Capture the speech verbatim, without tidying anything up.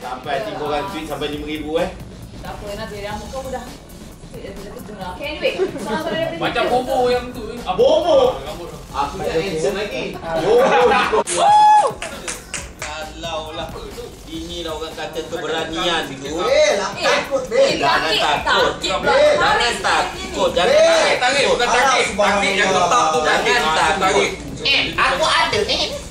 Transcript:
Sampai tiga orang tweet sampai lima ribu eh. Tak apa, nanti yang muka udah. Okay, anyway. Macam bobo yang tu. Ah, bobo. Aku tak handsome lagi. Bobo. Kalau lah. Inilah orang kata keberanian tu. Eh, lah takut bel. Jangan takut. Jangan takut. Jangan Tarik, bukan tarik. Tarik yang letak tu. Jangan takut. Eh, aku ada eh.